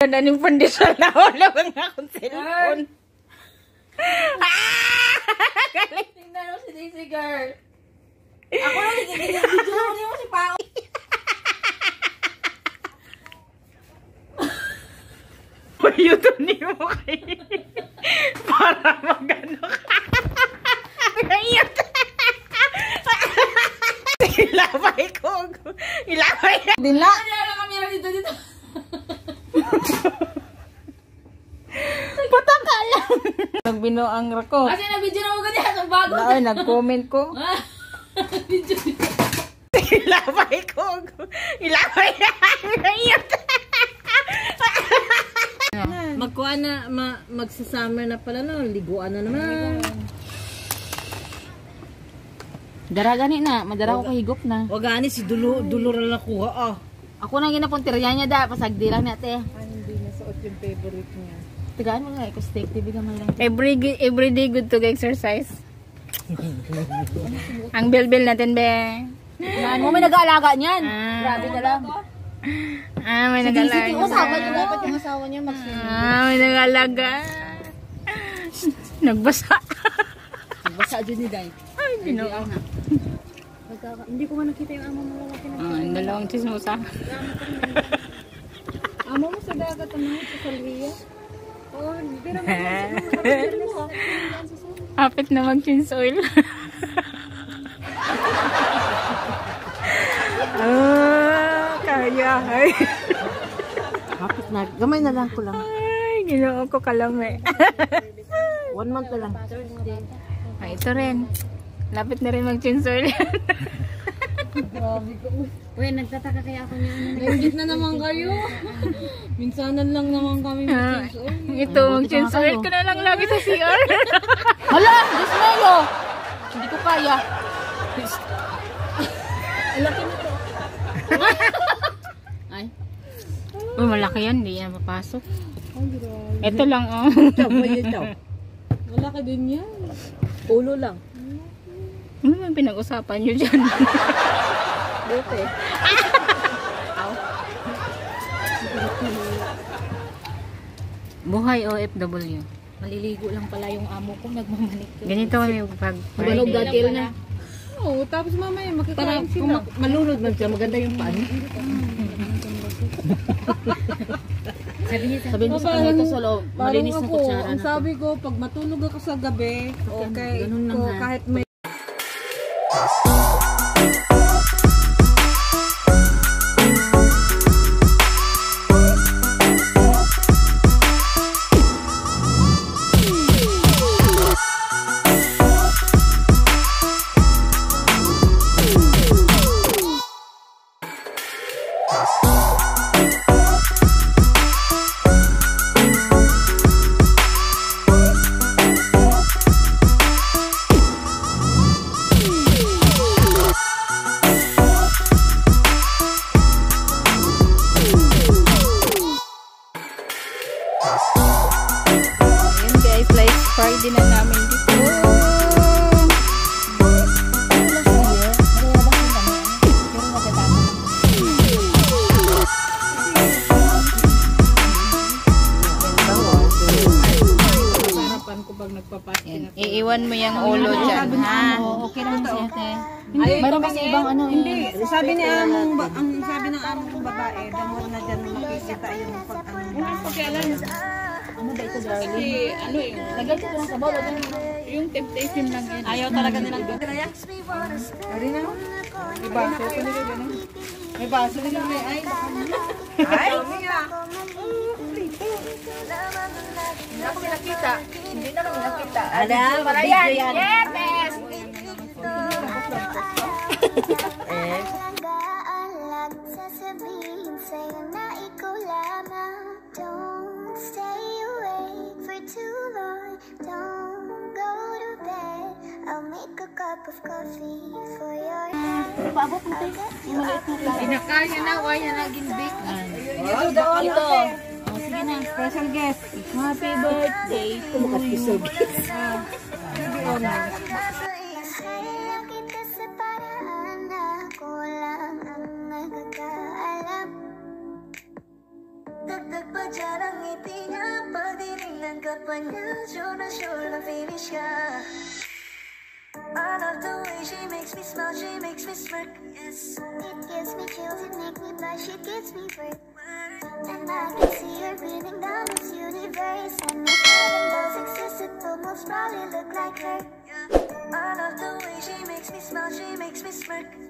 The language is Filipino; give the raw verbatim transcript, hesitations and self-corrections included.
na ng pandesal na wala bang akong cellphone. Galing. Tingnan mo si Daisy girl. Ako lang nagigilid. Video mo si Pao. Payuto niyo mo kayo. Para magano ka. Ngayot. Ilabay ko. Ilabay. Dila. Ano na kamera dito dito? Putak ka lang. Nagbino ang rako. Kasi na-video na mo ganyan. Ang bago. Ay, nag-comment ko. Video dito. Ilabay ko. Ilabay. Ngayot. Magkuha na, ma magsa-summer na pala no, liguan na naman. Dara gani na, madara ko kahigop na. Wag gani si dulo dulo ra nakuha ah. Ako nang ginapuntirya niya da, pasagdi lang natin. Hindi na suot yung favorite niya. Tigaan mo nga, ko steak T V ka man lang. Every every day good to exercise. Ang bilbil natin be. Yan mo may nag-aalaga niyan. Ah. Grabe ka lang. Ah, may nag-alaga. Sige, usawa niya dapat yung asawa niya mag Ah, may nag-alaga. Nagbasa. Nagbasa dyan ni Day. Ay, ginoo. Hindi ko man nakita yung amo mo lalaki na. Ah, ang dalawang chismosa. Amo mo sa dagat ang mga sa Salvia. Oh, pero Hapit na mag-chinse oil. Ah, kaya. Ay. hapit na. Gamay na lang ko lang. Ay, ginoo ko kalame. One month na lang. Ay, ito rin. Lapit na rin mag-chinse oil. Grabe ko. Uy, nagtataka kaya ako niya. Nainggit na naman kayo. Minsanan lang naman kami mag-chinse oil. Ito, mag-chinse oil ko na lang lagi sa C R. Hala! Diyos mayo! Hindi ko kaya. Laki nito. Ay. Uy, malaki yan. Hindi yan mapasok. Ito lang, oh. Malaki din yan. Ulo lang. Ano man pinag-usapan nyo dyan? Buti. Buhay O F W. Maliligo lang pala yung amo ko. Nagmamanik ko. Ganito kami pag Manog dagil na. Oo, tapos mamaya Para makikain kung sila. ma- malunod man siya, maganda yung paan. Sabi niya, sabi niya sa kanya ito sa loob, malinis na ako, kutsara ang na to. sabi ko, pag matulog ako sa gabi, okay, ganun lang ko, ha. kahit may Friday na namin dito. harapan ko pag nagpapasting ako. Iiwan mo yung ulo dyan, ha? Oo, okay lang si ate. Hindi, Mayroon kasi ibang ano eh. Hindi, sabi ni among, ba- ang sabi ng among kong babae, damor na dyan makikita yung pag ano. Okay, alam. Ano ba ito, darling? Kasi, ano yung, Lagay ko lang sa bawal. yung temptation lang yan. Ayaw talaga nilang Ari na? May baso ko nila gano'n. May baso nila may ay. Ay! Hindi ako pinakita. Hindi na kami nakita. Ada, para yan. Yes! Eh? Sasabihin sa'yo na ikaw lamang. Don't stay awake for too long. Don't go to bed. I'll make a cup of coffee for your head. Paabot mo tayo. Yung maliit na lang. Pinakaya na, waya na ginbake. Ito daw ito. Oh, sige na. Special guest. Happy birthday to you. Sayang kita sa paraan na ako lang ang nagkakaalam. Dagdag pa dyan ang ngiti niya. Pagdiling ka pa niya, sure na sure na finish ka. I love the way she makes me smile, she makes me smirk. Yes, it gives me chills, it makes me blush, it gives me work. And I can see her breathing down this universe. And if heaven does exist, it will most probably look like her. I love the way she makes me smile, she makes me smirk.